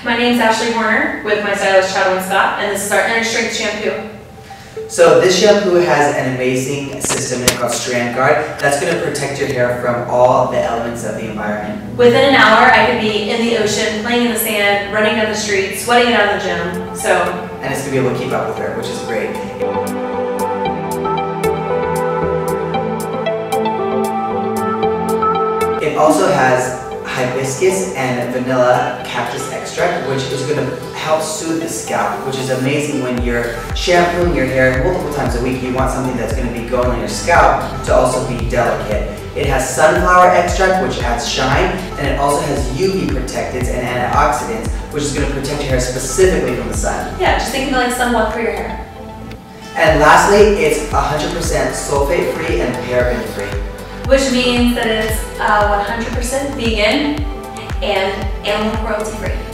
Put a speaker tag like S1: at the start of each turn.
S1: My name's Ashley Horner with my stylist Chadwin Scott, and this is our Inner Strength shampoo.
S2: So this shampoo has an amazing system in it called Strand Guard that's going to protect your hair from all the elements of the environment.
S1: Within an hour, I could be in the ocean, playing in the sand, running down the street, sweating it out of the gym.
S2: And it's going to be able to keep up with her, which is great. It also has hibiscus and vanilla cactus extract, which is going to help soothe the scalp, which is amazing when you're shampooing your hair multiple times a week. You want something that's going to be going on your scalp to also be delicate. It has sunflower extract, which adds shine, and it also has UV protectants and antioxidants, which is going to protect your hair specifically from the sun.
S1: Yeah, just think of it like sunblock for your hair.
S2: And lastly, it's 100% sulfate-free and paraben-free.
S1: Which means that it's 100% vegan and animal cruelty free.